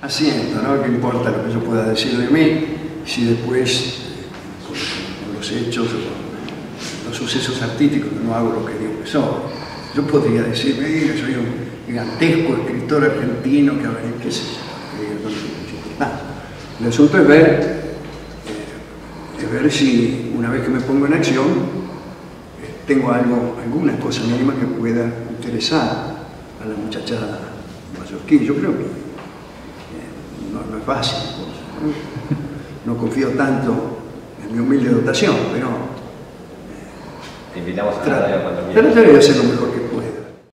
haciendo, ¿no? ¿Qué importa lo que yo pueda decir de mí si después, con los hechos o con los sucesos artísticos, no hago lo que digo que soy? Yo podría decir, mira, soy un gigantesco escritor argentino que habrá, qué sé yo, no tiene mucha importancia. El asunto es ver si una vez que me pongo en acción tengo alguna cosa mínima que pueda interesar a la muchachada mallorquí. Yo creo que no es fácil, no confío tanto en mi humilde dotación, pero te invitamos a la radio cuando quieras. trataré de hacer lo mejor